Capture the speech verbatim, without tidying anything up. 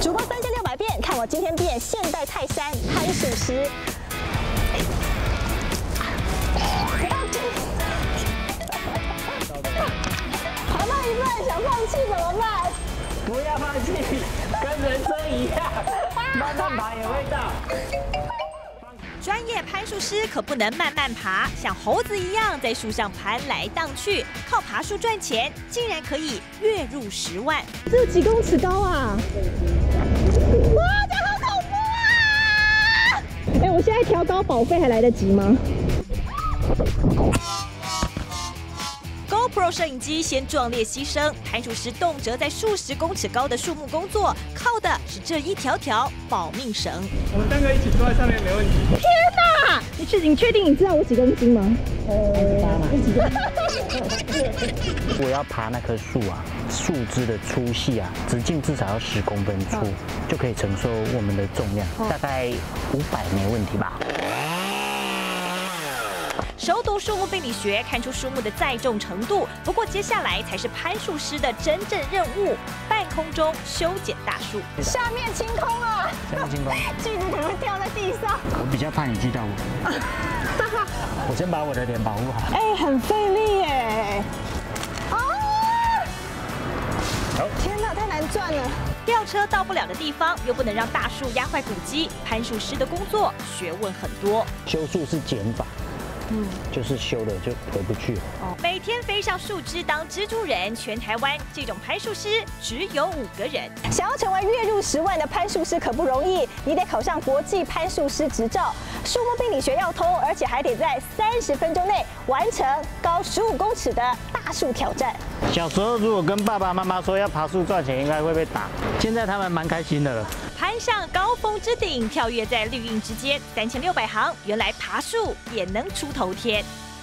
主播三千六百变，看我今天变现代泰山攀树师。爬到一半想放弃怎么办？ 不要放弃，跟人生一样，慢慢爬也会到。 专业攀树师可不能慢慢爬，像猴子一样在树上攀来荡去，靠爬树赚钱，竟然可以月入十万。 这有几公尺高啊！哇，这好恐怖啊！哎，我现在调高保费还来得及吗？ GoPro 摄影机先壮烈牺牲，攀树师动辄在数十公尺高的树木工作，靠的是这一条条保命绳。 我们三个一起坐在上面没问题。 天哪！你确你确定你知道我几公斤吗？呃，几公斤？ 我要爬那棵树啊，树枝的粗细啊，直径至少要十公分粗，就可以承受我们的重量，大概五百没问题吧。 熟读树木病理学，看出树木的载重程度。不过接下来才是攀树师的真正任务：半空中修剪大树。 下面清空啊！ 下面清空， 锯子可能会掉在地上。 我比较怕你锯到我。我先把我的脸保护好。 哎，很费力耶！啊！好，天哪，太难转了。 吊车到不了的地方，又不能让大树压坏骨基，攀树师的工作学问很多。 修树是减法。 嗯，就是修了就回不去了。 哦，每天飞上树枝当蜘蛛人，全台湾这种攀树师只有五个人。 想要成为月入十万的攀树师可不容易，你得考上国际攀树师执照，树木病理学要通，而且还得在三十分钟内完成高十五公尺的大树挑战。 小时候如果跟爸爸妈妈说要爬树赚钱，应该会被打。现在他们蛮开心的了。 攀上高峰之顶，跳跃在绿荫之间，三千六百行，原来爬树也能出头天。